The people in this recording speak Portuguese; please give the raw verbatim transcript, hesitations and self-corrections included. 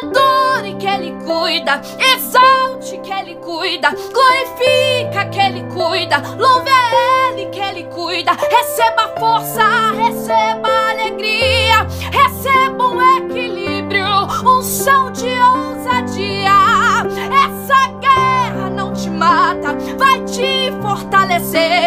adore que Ele cuida, exalte que Ele cuida, glorifica que Ele cuida, louve a Ele que Ele cuida. Receba força, receba alegria, receba um equilíbrio, unção de ousadia. Essa guerra não te mata, vai te fortalecer.